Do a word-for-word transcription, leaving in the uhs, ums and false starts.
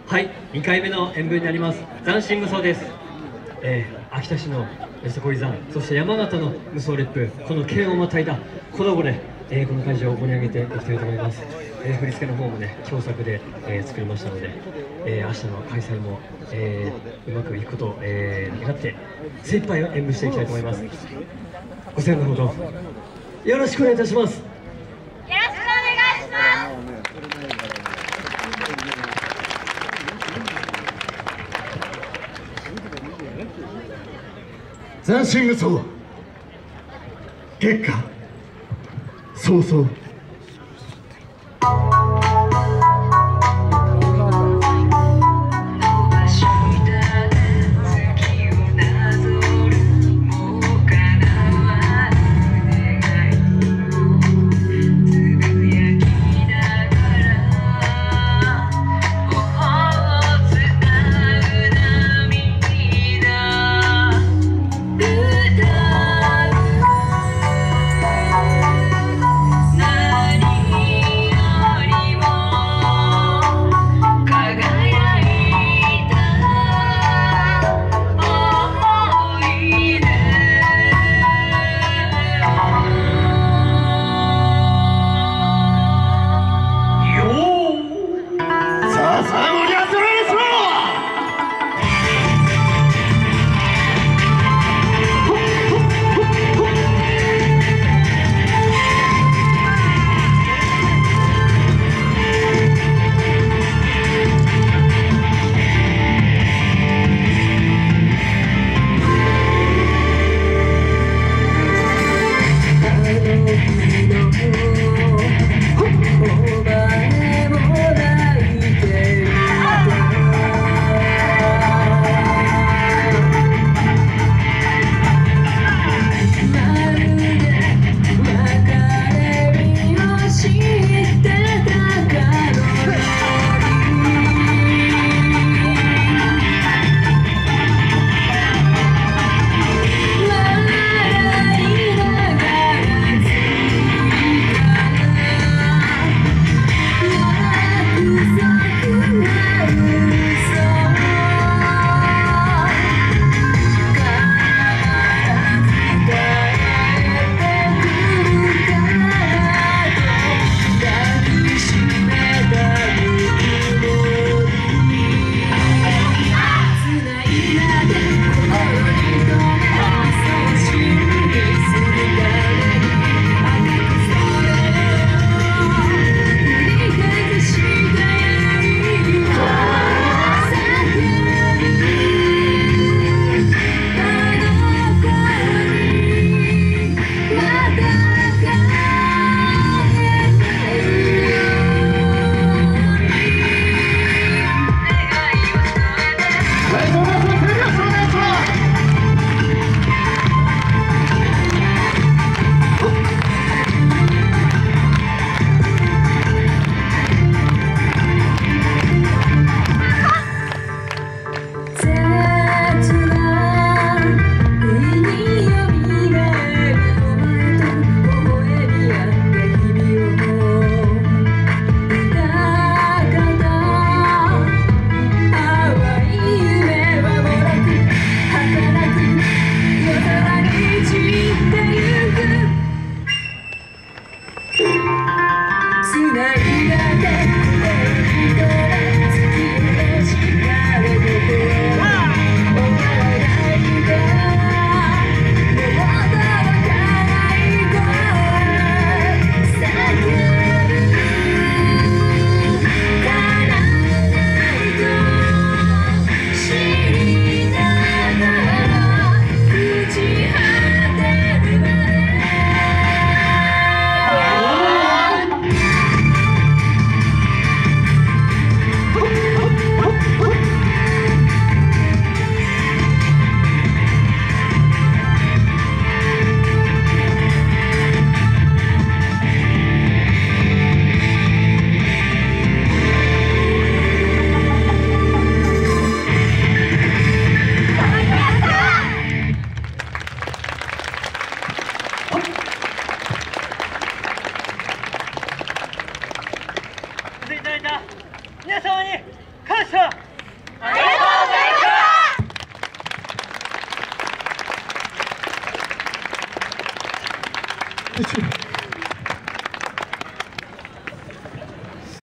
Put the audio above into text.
はい、にかいめの演舞になります斬新無双です。えー、秋田市のそこい山、そして山形の無双烈風、この県をまたいだコラボで、えー、この会場を盛り上げていきたいと思います。えー、振り付けの方もね共作で、えー、作りましたので、えー、明日の開催も、えー、うまくいくことを、えー、願って精一杯演舞していきたいと思います。ご声援のほどよろしくお願いいたします。 よろしくお願いします。 斬新無双結果早々 皆様に感ました。 ありがとうございました。 一